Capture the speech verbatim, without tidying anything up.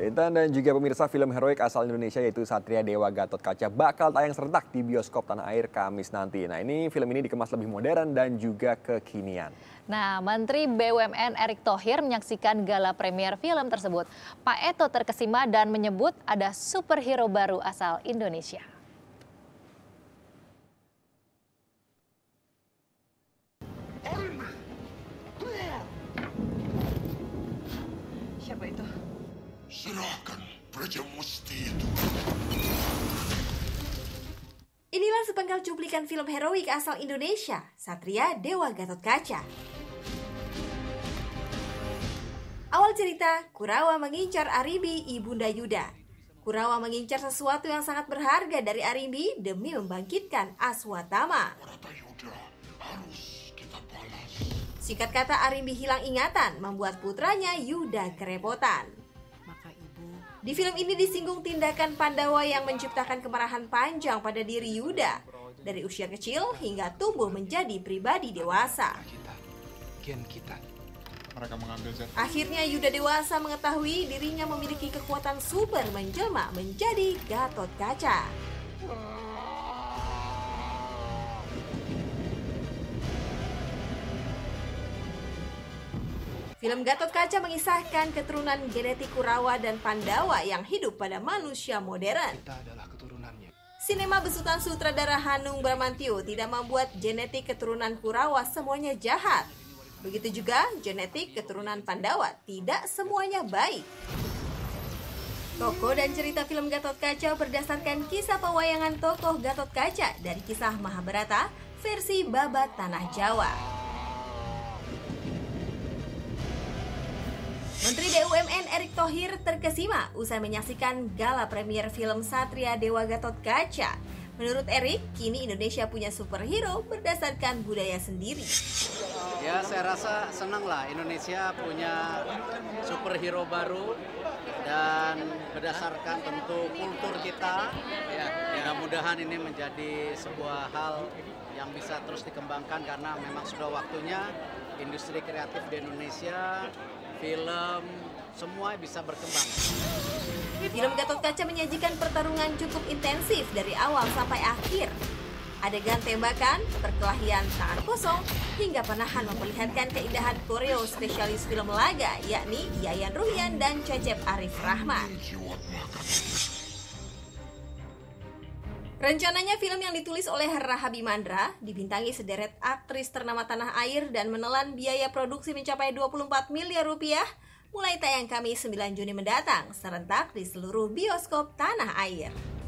Intan dan juga pemirsa, film heroik asal Indonesia yaitu Satria Dewa Gatot Kaca bakal tayang serentak di bioskop tanah air Kamis nanti. Nah, ini film ini dikemas lebih modern dan juga kekinian. Nah, Menteri B U M N Erick Thohir menyaksikan gala premier film tersebut. Pak Eto terkesima dan menyebut ada superhero baru asal Indonesia. Siapa itu? Serahkan Praja Musti itu. Inilah sepenggal cuplikan film heroik asal Indonesia, Satria Dewa Gatot Kaca. Awal cerita, Kurawa mengincar Arimbi, Ibunda Yuda. Kurawa mengincar sesuatu yang sangat berharga dari Arimbi demi membangkitkan Aswatama. Rata Yuda harus kita balas. Singkat kata, Arimbi hilang ingatan, membuat putranya Yuda kerepotan. Di film ini disinggung tindakan Pandawa yang menciptakan kemarahan panjang pada diri Yuda dari usia kecil hingga tumbuh menjadi pribadi dewasa. Gen kita. Mereka mengambil zat. Akhirnya Yuda dewasa mengetahui dirinya memiliki kekuatan super menjelma menjadi Gatot Kaca. Film Gatot Kaca mengisahkan keturunan genetik Kurawa dan Pandawa yang hidup pada manusia modern. Kita adalah keturunannya. Sinema besutan sutradara Hanung Bramantyo tidak membuat genetik keturunan Kurawa semuanya jahat. Begitu juga genetik keturunan Pandawa tidak semuanya baik. Tokoh dan cerita film Gatot Kaca berdasarkan kisah pewayangan tokoh Gatot Kaca dari kisah Mahabharata versi Babat Tanah Jawa. Menteri B U M N Erick Thohir terkesima usai menyaksikan gala premier film Satria Dewa Gatot Kaca. Menurut Erick, kini Indonesia punya superhero berdasarkan budaya sendiri. Ya, saya rasa senang lah Indonesia punya superhero baru dan berdasarkan tentu kultur kita. Ya, mudah-mudahan ini menjadi sebuah hal yang bisa terus dikembangkan karena memang sudah waktunya industri kreatif di Indonesia, film, semua bisa berkembang. Film Gatot Kaca menyajikan pertarungan cukup intensif dari awal sampai akhir. Adegan tembakan, perkelahian tangan kosong, hingga panahan memperlihatkan keindahan koreo spesialis film laga, yakni Yayan Ruhian dan Cecep Arif Rahman. Rencananya film yang ditulis oleh Raha Bimandra dibintangi sederet aktris ternama tanah air dan menelan biaya produksi mencapai dua puluh empat miliar rupiah mulai tayang Kamis sembilan Juni mendatang serentak di seluruh bioskop tanah air.